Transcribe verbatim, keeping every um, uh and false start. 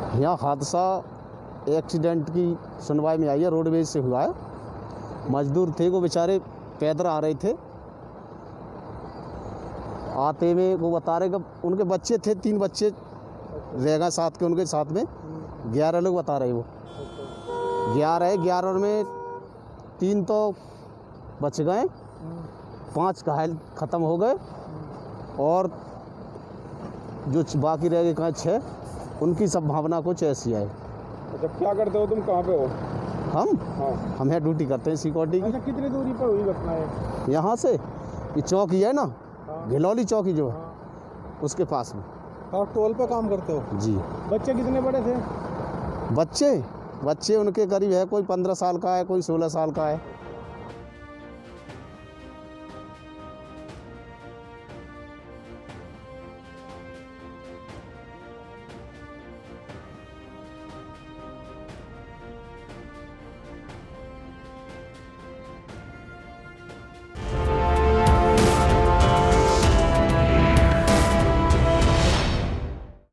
यहाँ हादसा एक्सीडेंट की सुनवाई में आई है, रोडवेज से हुआ है। मजदूर थे, वो बेचारे पैदल आ रहे थे। आते में वो बता रहे कि उनके बच्चे थे, तीन बच्चे रह गए साथ के, उनके साथ में ग्यारह लोग बता रहे। वो ग्यारह ग्यारह में तीन तो बच गए, पांच घायल ख़त्म हो गए और जो बाकी रह गए कहाँ छः, उनकी संभावना कुछ ऐसी है। अच्छा, क्या करते हो तुम, कहाँ पे हो? हम हाँ, हम यहाँ ड्यूटी करते हैं सिक्योरिटी की। अच्छा, कितनी दूरी पर हुई घटना है? यहाँ से ये चौकी है ना, हाँ, घिलौली चौकी जो है, हाँ। उसके पास में। आप टोल पे काम करते हो? जी। बच्चे कितने बड़े थे? बच्चे बच्चे उनके करीब है, कोई पंद्रह साल का है, कोई सोलह साल का है।